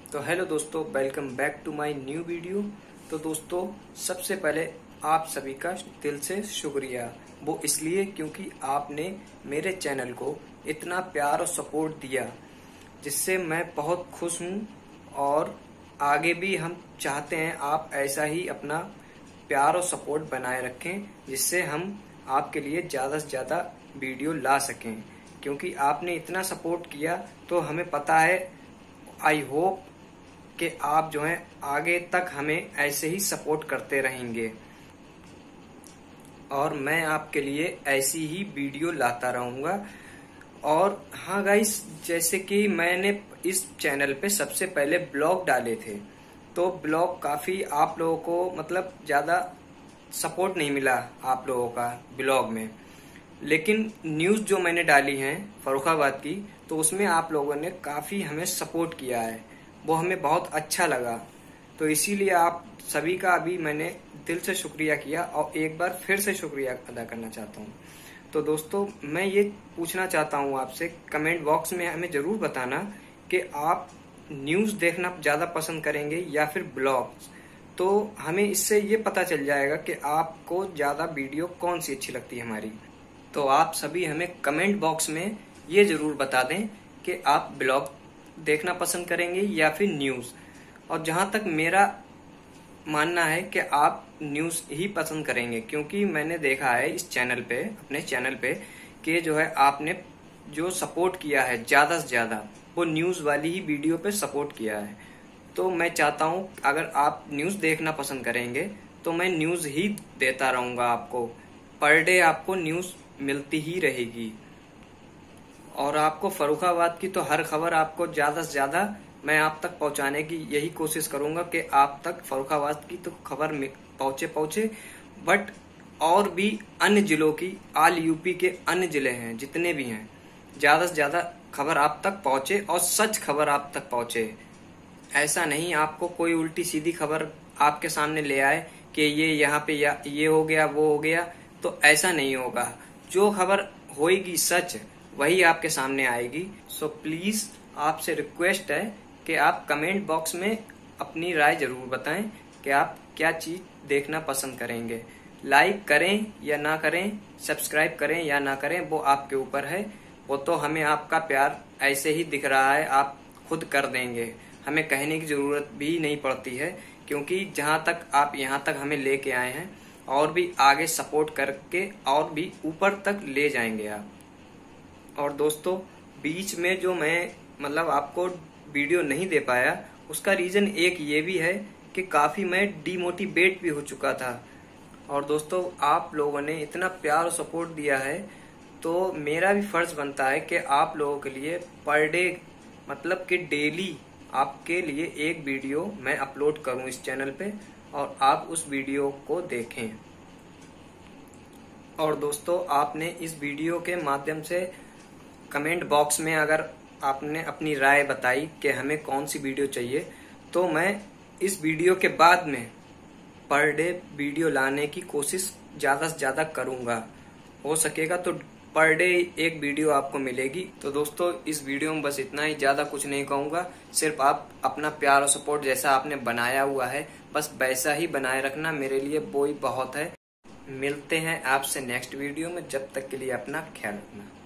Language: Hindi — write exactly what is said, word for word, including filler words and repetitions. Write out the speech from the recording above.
तो हेलो दोस्तों, welcome back to my new video. तो दोस्तों, सबसे पहले आप सभी का दिल से शुक्रिया। वो इसलिए क्योंकि आपने मेरे चैनल को इतना प्यार और सपोर्ट दिया, जिससे मैं बहुत खुश हूँ। और आगे भी हम चाहते हैं आप ऐसा ही अपना प्यार और सपोर्ट बनाए रखें, जिससे हम आपके लिए ज़्यादा से ज़्यादा वीडियो ला सकें। क्योंकि आपने इतना सपोर्ट किया तो हमें पता है, आई होप कि आप जो हैं आगे तक हमें ऐसे ही सपोर्ट करते रहेंगे और मैं आपके लिए ऐसी ही वीडियो लाता रहूँगा। और हाँ गाइस, जैसे कि मैंने इस चैनल पे सबसे पहले ब्लॉग डाले थे, तो ब्लॉग काफ़ी आप लोगों को मतलब ज़्यादा सपोर्ट नहीं मिला आप लोगों का ब्लॉग में। लेकिन न्यूज़ जो मैंने डाली हैं फर्रुखाबाद की, तो उसमें आप लोगों ने काफ़ी हमें सपोर्ट किया है, वो हमें बहुत अच्छा लगा। तो इसीलिए आप सभी का अभी मैंने दिल से शुक्रिया किया और एक बार फिर से शुक्रिया अदा करना चाहता हूँ। तो दोस्तों, मैं ये पूछना चाहता हूँ आपसे, कमेंट बॉक्स में हमें ज़रूर बताना कि आप न्यूज़ देखना ज़्यादा पसंद करेंगे या फिर ब्लॉग्स। तो हमें इससे ये पता चल जाएगा कि आपको ज़्यादा वीडियो कौन सी अच्छी लगती है हमारी। तो आप सभी हमें कमेंट बॉक्स में ये ज़रूर बता दें कि आप ब्लॉग देखना पसंद करेंगे या फिर न्यूज़। और जहाँ तक मेरा मानना है कि आप न्यूज़ ही पसंद करेंगे, क्योंकि मैंने देखा है इस चैनल पे, अपने चैनल पे, कि जो है आपने जो सपोर्ट किया है ज़्यादा से ज़्यादा वो न्यूज़ वाली ही वीडियो पे सपोर्ट किया है। तो मैं चाहता हूँ अगर आप न्यूज़ देखना पसंद करेंगे तो मैं न्यूज़ ही देता रहूँगा आपको। पर डे आपको न्यूज़ मिलती ही रहेगी और आपको फर्रुखाबाद की तो हर खबर आपको ज़्यादा से ज़्यादा मैं आप तक पहुंचाने की यही कोशिश करूंगा कि आप तक फर्रुखाबाद की तो खबर पहुंचे पहुंचे बट और भी अन्य जिलों की, आल यूपी के अन्य जिले हैं जितने भी हैं, ज़्यादा से ज़्यादा खबर आप तक पहुंचे और सच खबर आप तक पहुंचे। ऐसा नहीं आपको कोई उल्टी सीधी खबर आपके सामने ले आए कि ये यहाँ पे या ये हो गया वो हो गया, तो ऐसा नहीं होगा। जो खबर होएगी सच वही आपके सामने आएगी। सो प्लीज आपसे रिक्वेस्ट है कि आप कमेंट बॉक्स में अपनी राय जरूर बताएं कि आप क्या चीज देखना पसंद करेंगे। लाइक करें या ना करें, सब्सक्राइब करें या ना करें, वो आपके ऊपर है। वो तो हमें आपका प्यार ऐसे ही दिख रहा है, आप खुद कर देंगे, हमें कहने की जरूरत भी नहीं पड़ती है। क्योंकि जहाँ तक आप यहाँ तक हमें लेके आए हैं और भी आगे सपोर्ट करके और भी ऊपर तक ले जाएंगे आप। और दोस्तों, बीच में जो मैं मतलब आपको वीडियो नहीं दे पाया, उसका रीज़न एक ये भी है कि काफ़ी मैं डीमोटिवेट भी हो चुका था। और दोस्तों, आप लोगों ने इतना प्यार और सपोर्ट दिया है, तो मेरा भी फर्ज बनता है कि आप लोगों के लिए पर डे मतलब कि डेली आपके लिए एक वीडियो मैं अपलोड करूं इस चैनल पे और आप उस वीडियो को देखें। और दोस्तों, आपने इस वीडियो के माध्यम से कमेंट बॉक्स में अगर आपने अपनी राय बताई कि हमें कौन सी वीडियो चाहिए, तो मैं इस वीडियो के बाद में पर डे वीडियो लाने की कोशिश ज़्यादा से ज़्यादा करूँगा। हो सकेगा तो पर डे एक वीडियो आपको मिलेगी। तो दोस्तों, इस वीडियो में बस इतना ही, ज़्यादा कुछ नहीं कहूँगा। सिर्फ आप अपना प्यार और सपोर्ट जैसा आपने बनाया हुआ है बस वैसा ही बनाए रखना, मेरे लिए वो ही बहुत है। मिलते हैं आपसे नेक्स्ट वीडियो में, जब तक के लिए अपना ख्याल रखना।